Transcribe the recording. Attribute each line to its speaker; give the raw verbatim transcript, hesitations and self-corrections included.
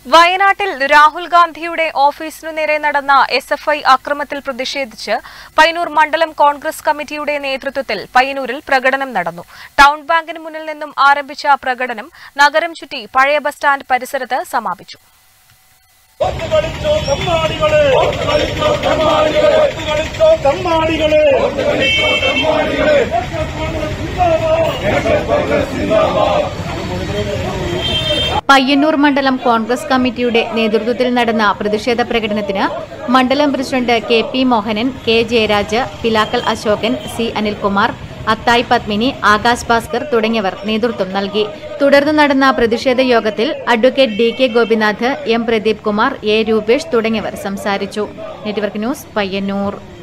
Speaker 1: വയനാട്ടിൽ രാഹുൽ ഗാന്ധിയുടെ ഓഫീസിനു നേരെ നടന്ന എസ് എഫ് ഐ അക്രമത്തിൽ പ്രതിഷേധിച്ച് പയ്യന്നൂർ മണ്ഡലം കോൺഗ്രസ് കമ്മിറ്റിയുടെ നേതൃത്വത്തിൽ പയ്യന്നൂരിൽ പ്രകടനം നടന്നു. ടൗൺ ബാങ്കിന് മുന്നിൽ നിന്നും ആരംഭിച്ച പ്രകടനം നഗരം ചുറ്റി പഴയ ബസ് സ്റ്റാൻഡ് പരിസരത്ത് സമാപിച്ചു.
Speaker 2: പയ്യന്നൂർ മണ്ഡലം കോൺഗ്രസ് കമ്മിറ്റിയുടെ നേതൃത്വത്തിൽ നടന്ന പ്രതിഷേധ പ്രകടനത്തിന് മണ്ഡലം president K P Mohanan, K Jayaraj, Pilakkal Ashokan, C Anilkumar, Athayi Padmini, Akash Bhaskar തുടങ്ങിയവർ നേതൃത്വം നൽകി. തുടർന്ന് നടന്ന പ്രതിഷേധ യോഗത്തിൽ advocate D K Gopinath, M Pradeep Kumar, A Rupesh തുടങ്ങിയവർ സംസാരിച്ചു. Network news, Payyanur.